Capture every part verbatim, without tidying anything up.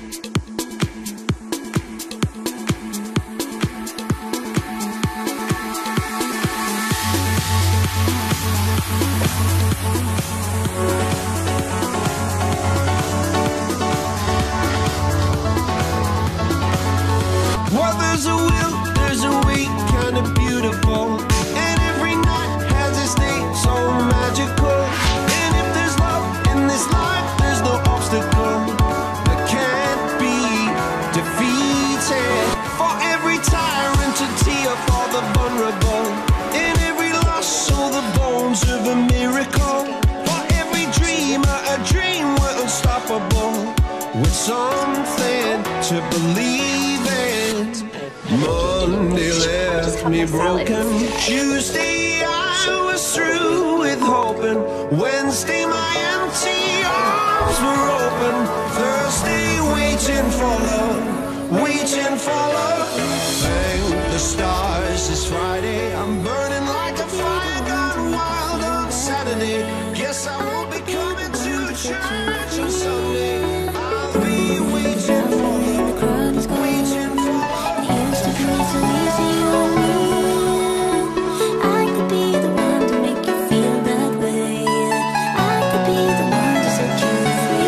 Well, there's a will, there's a way, kind of beautiful, and every night has its day, so magical. And if there's love in this life, there's no obstacle that can't be defeated. For every tyrant to tear for the vulnerable, in every loss, so the bones of a miracle. For every dreamer, a dream we're unstoppable, with something to believe in. Monday left me broken. Tuesday I was through with hoping. Wednesday my empty arms were open. Thursday waiting for love, waiting for love. Thank the stars it's Friday. I'm burning like a fire gone wild on Saturday. Guess I won't be coming to church on Sunday. I'll be waiting for love, waiting for love. So easy on me. I could be the one to make you feel that way. I could be the one to set you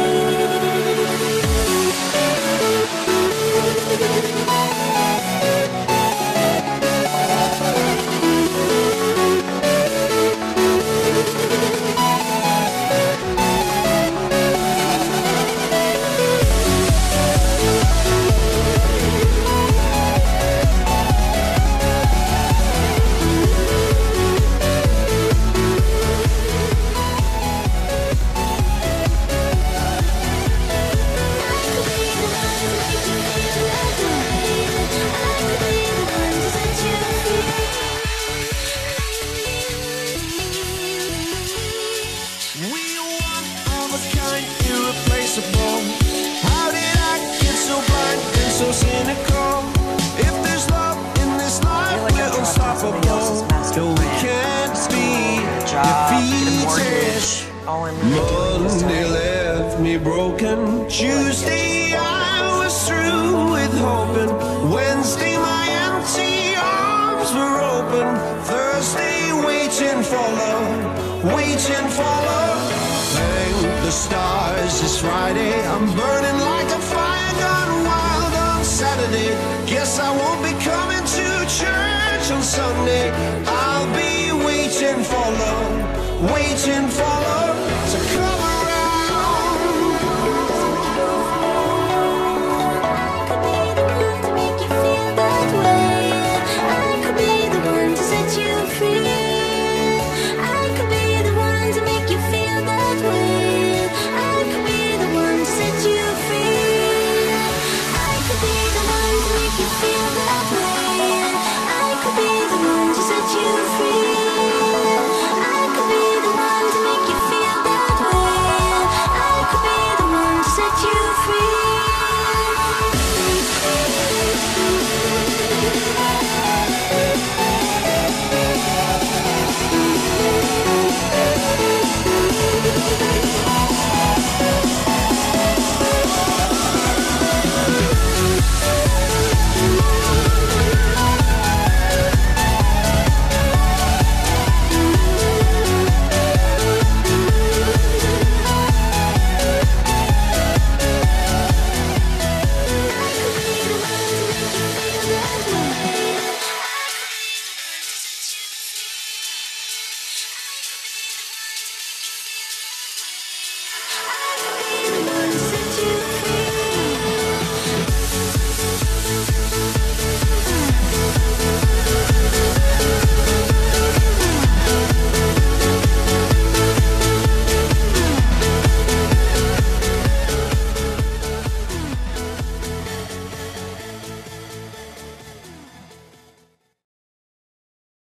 How did I get so blind and so cynical? If there's love in this life, we're unstoppable. No, we can't be defeated. Monday left me broken. Tuesday I was through with hoping. Wednesday my empty arms were open. Thursday waiting for love, waiting for love. Thank the stars it's Friday. I'm burning like a fire gone wild on Saturday. Guess I won't be coming to church on Sunday. I'll be waiting for love, waiting for love.